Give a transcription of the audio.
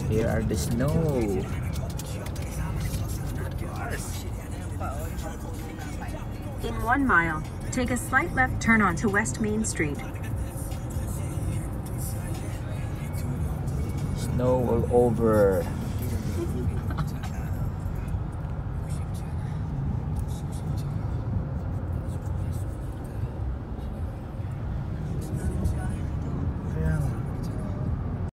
Here are the snow. In 1 mile, take a slight left turn onto West Main Street. Snow all over.